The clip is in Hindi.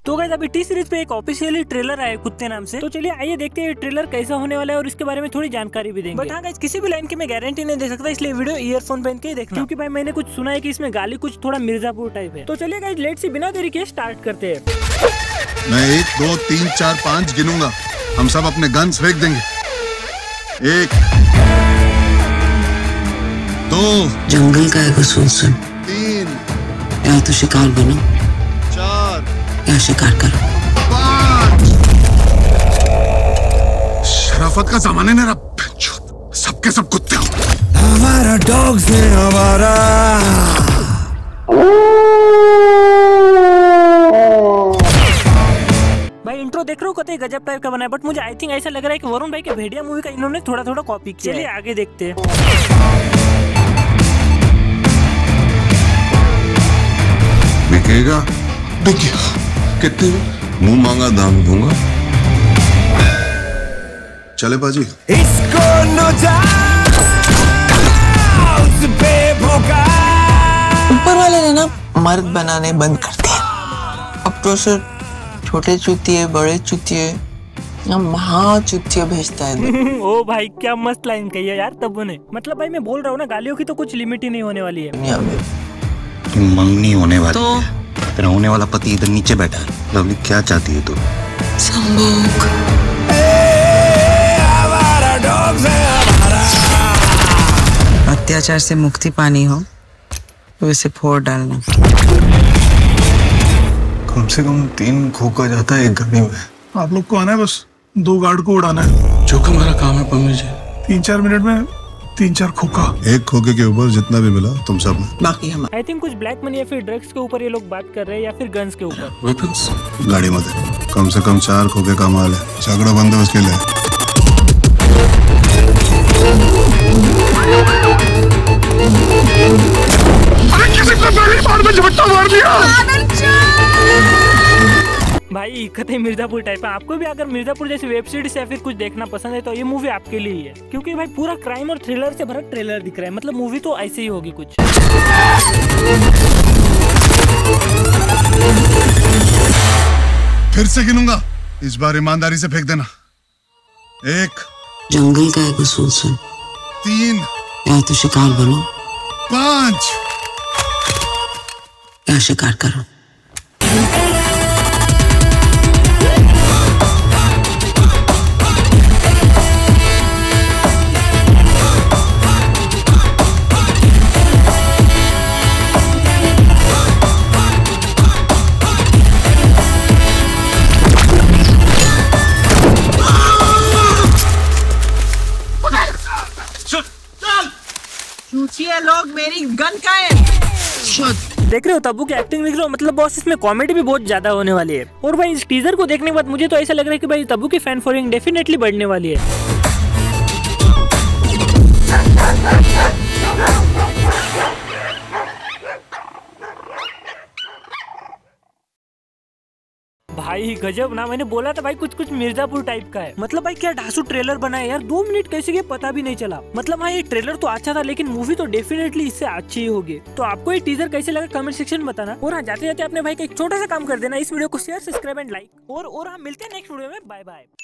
तो गाइस अभी टी सीरीज पे एक ऑफिशियली ट्रेलर आया है कुत्ते नाम से। तो चलिए आइए देखते हैं ट्रेलर कैसा होने वाला है और इसके बारे में थोड़ी जानकारी भी देंगे। बट हाँ गाइस किसी भी लाइन की मैं गारंटी नहीं दे सकता, इसलिए वीडियो ईयरफोन पहन के ही देखना, क्योंकि भाई मैंने कुछ सुना है कि इसमें गाली कुछ थोड़ा मिर्जापुर टाइप है। तो चलिए गाइस लेट से बिना देरी के स्टार्ट करते हैं। मैं 1 2 3 4 5 गिनूंगा, हम सब अपने गन्स फेंक देंगे। 1 2 जंगल का है उसूल सुन, 3 या तो शिकार बनो 4 या शिकार करो। 5 शराफत का जमाना है मेरा, सबके सब कुत्ते हो। हमारा डॉग्स है हमारा। भाई इंट्रो देख रहे हो कतई गजब टाइप का बना है, बट मुझे आई थिंक ऐसा लग रहा है कि वरुण भाई के भेड़िया मूवी का इन्होंने थोड़ा थोड़ा कॉपी किया। चलिए आगे देखते हैं। बिकेगा? बिकेगा। कितने? मुंह मांगा दाम दूंगा। चले बाजी। इसको ऊपर वाले ने ना मर्द बनाने बंद कर दिया। अब तो सिर्फ छोटे चूतिए, बड़े चूतिए या महा चूतिए भेजता है। ओ भाई क्या मस्त लाइन कही है यार तब्बू ने। मतलब भाई मैं बोल रहा हूँ ना, गालियों की तो कुछ लिमिट ही नहीं होने वाली है दुनिया में। मंगनी होने वाली तो तेरा होने वाला पति इधर नीचे बैठा है। लवली क्या चाहती है तू? संभोग। हमारा डॉग्स है हमारा। अत्याचार से मुक्ति पानी हो तो इसे फोड़ डालना। कम से कम 3 खोखा जाता है एक गाड़ी में। आप लोग को आना है, बस 2 गार्ड को उड़ाना है। जो हमारा काम है पम्मी जी। 3-4 मिनट में 3-4 खोखा। एक खोखे के ऊपर जितना भी मिला तुम सब में। बाकी हम आई थिंक कुछ ब्लैक मनी या फिर ड्रग्स के ऊपर ये लोग बात कर रहे हैं, या फिर गन्स के ऊपर। वेपन्स गाड़ी मत है। कम से कम 4 खोखे का माल है। झगड़ा बंद है उसके लिए। भाई कतई मिर्जापुर टाइप है। आपको भी अगर मिर्जापुर जैसी वेब सीरीज या फिर कुछ देखना पसंद है तो ये मूवी आपके लिए ही है, क्योंकि भाई पूरा क्राइम और थ्रिलर से भरा ट्रेलर दिख रहा है। मतलब मूवी तो ऐसे ही होगी कुछ। फिर से गिनूंगा, इस बार ईमानदारी से फेंक देना। 1 जंगल का है उसूल सुन, 3 या तो शिकार बनो 5 या शिकार करो। चूतिए लोग मेरी गन का है। देख रहे हो तब्बू की एक्टिंग देख रहे हो। मतलब बॉस इसमें कॉमेडी भी बहुत ज्यादा होने वाली है। और भाई इस टीजर को देखने के बाद मुझे तो ऐसा लग रहा है कि भाई तब्बू की फैन फॉलोइंग डेफिनेटली बढ़ने वाली है। भाई गजब ना, मैंने बोला था भाई कुछ कुछ मिर्जापुर टाइप का है। मतलब भाई क्या ढासू ट्रेलर बना है यार। 2 मिनट कैसे गए पता भी नहीं चला। मतलब हाँ ये ट्रेलर तो अच्छा था, लेकिन मूवी तो डेफिनेटली इससे अच्छी ही होगी। तो आपको ये टीजर कैसे लगा कमेंट सेक्शन में बताना। और हाँ जाते जाते अपने भाई का एक छोटा सा काम कर देना, इस वीडियो को शेयर, सब्सक्राइब एंड लाइक। और हाँ मिलते हैं नेक्स्ट वीडियो में। Bye bye.